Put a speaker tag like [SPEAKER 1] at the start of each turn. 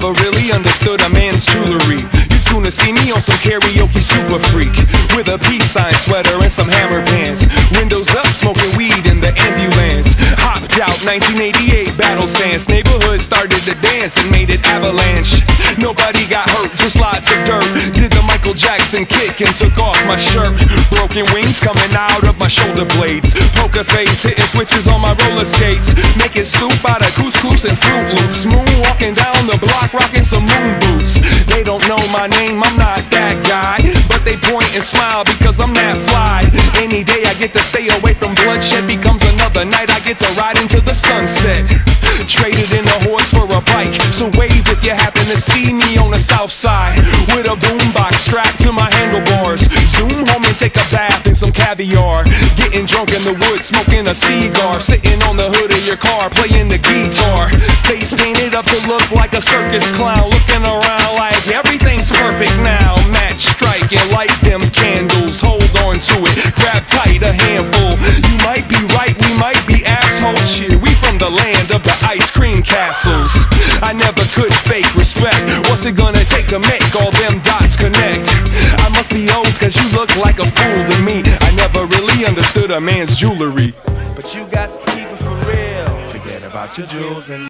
[SPEAKER 1] never really understood a man's jewelry. You'd sooner see me on some karaoke super freak, with a peace sign sweater and some hammer pants. Windows up, smoking weed in the ambulance. Hopped out, 1988 battle stance. Neighborhood started to dance and made it avalanche. Nobody got hurt, just lots of dirt. Did the Michael Jackson kick and took off my shirt. Broken wings coming out of my shoulder blades. Poker face, hitting switches on my roller skates. Making soup out of couscous and Fruit Loops. Moonwalking down the block, rocking some moon boots. They don't know my name, I'm not that guy, but they point and smile because I'm that fly. Any day I get to stay away from bloodshed becomes another night I get to ride into the sunset. Traded in a horse for a bike, so wave if you happen to see me on the south side, with a boombox strapped to my handlebars. Zoom home and take a bath in some caviar. Getting drunk in the woods, smoking a cigar. Sitting on the hood of your car, playing the guitar. Face painted up to look like a circus clown. Looking around like everything's perfect now. Match strike and light them candles. Hold on to it, grab tight a handful. You might be right, we might be assholes. Shit, we from the land of the ice cream castles. I never could fake respect. What's it gonna take to make all them dots connect? I must be old cause you look like a fool to me. I never really understood a man's jewelry, but you got to keep it for real. Forget about your jewels and